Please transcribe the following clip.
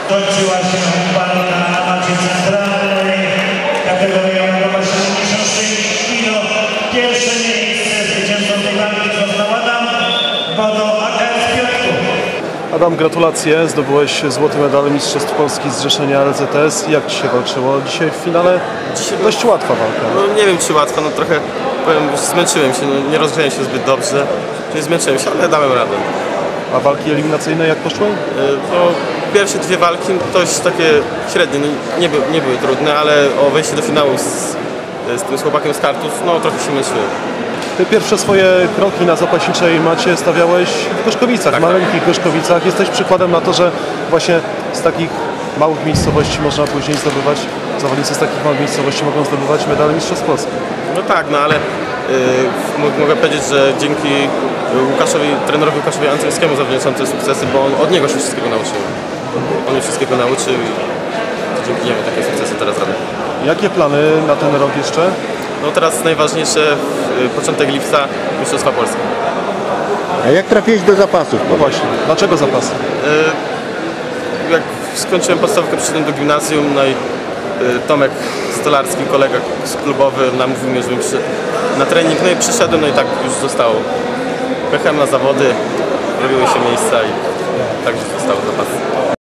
Kończyła się walka na macie centralnej kategoriowego 76 kg. Pierwsze miejsce zwycięzcą tej walki został Adam Bodo AKS Piotrków. Adam, gratulacje. Zdobyłeś złoty medal Mistrzostw Polski z zrzeszenia LZTS. Jak Ci się walczyło? Dzisiaj w finale dość łatwa walka. No, nie wiem czy łatwa, no trochę powiem, zmęczyłem się, no, nie rozgrzałem się zbyt dobrze. Nie zmęczyłem się, ale dałem radę. A walki eliminacyjne jak poszły? No, pierwsze dwie walki dość takie średnie, nie były trudne, ale o wejście do finału z tym chłopakiem z kartów, no trochę się męczyłem. Ty pierwsze swoje kroki na zapaśniczej macie stawiałeś w Gorzkowicach, tak, maleńkich Gorzkowicach. Jesteś przykładem na to, że właśnie z takich małych miejscowości można później zdobywać, zawodnicy z takich małych miejscowości mogą zdobywać medale Mistrzostw Polski. No tak, no ale mogę powiedzieć, że dzięki trenerowi Łukaszowi Ancelskiemu zawdzięczam te sukcesy, bo on od niego się wszystkiego nauczył. On mnie wszystkiego nauczył i dzięki niemu takie sukcesy teraz robię. Jakie plany na ten rok jeszcze? No teraz najważniejsze, początek lipca, Mistrzostwa Polski. A jak trafiłeś do zapasów? No właśnie, dlaczego zapasy? Jak skończyłem podstawówkę, przyszedłem do gimnazjum, no i Tomek Stolarski, kolega klubowy, namówił mnie, żebym przyszedł na trening, no i przyszedłem, no i tak już zostało. Pojechałem na zawody, robiły się miejsca i tak już zostało zapasy.